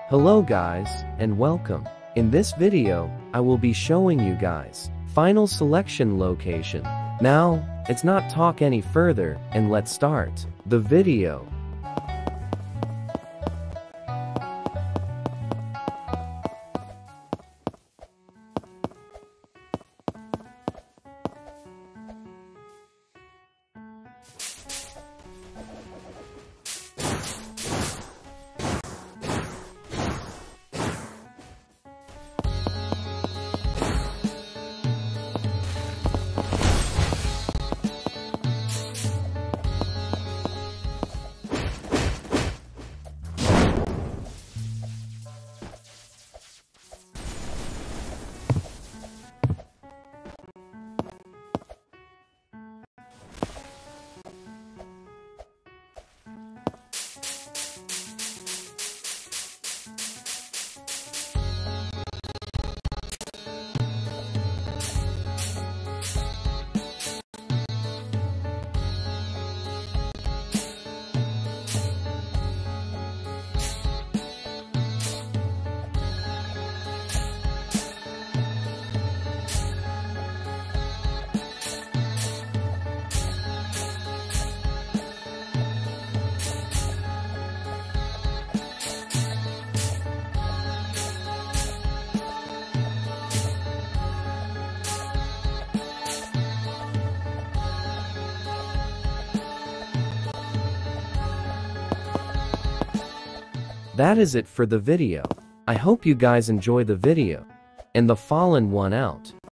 Hello guys, and welcome. In this video, I will be showing you guys final selection location. Now, let's not talk any further, and let's start the video. That is it for the video. I hope you guys enjoy the video. And the fallen one out.